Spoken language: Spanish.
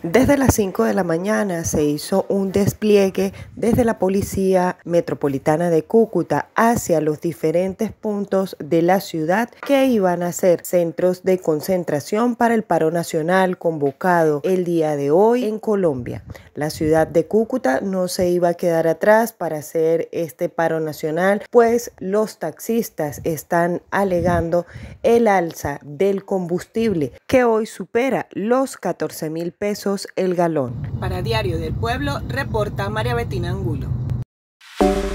Desde las 5 de la mañana se hizo un despliegue desde la Policía Metropolitana de Cúcuta hacia los diferentes puntos de la ciudad que iban a ser centros de concentración para el paro nacional convocado el día de hoy en Colombia. La ciudad de Cúcuta no se iba a quedar atrás para hacer este paro nacional, pues los taxistas están alegando el alza del combustible que hoy supera los 14.000 pesos el galón. Para Diario del Pueblo, reporta María Bettina Angulo.